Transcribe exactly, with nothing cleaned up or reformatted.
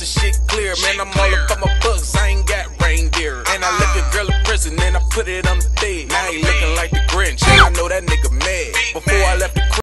the shit clear. Man, I'm all up on my bucks, I ain't got reindeer. And I left your girl in prison, and I put it on the bed. Now I ain't looking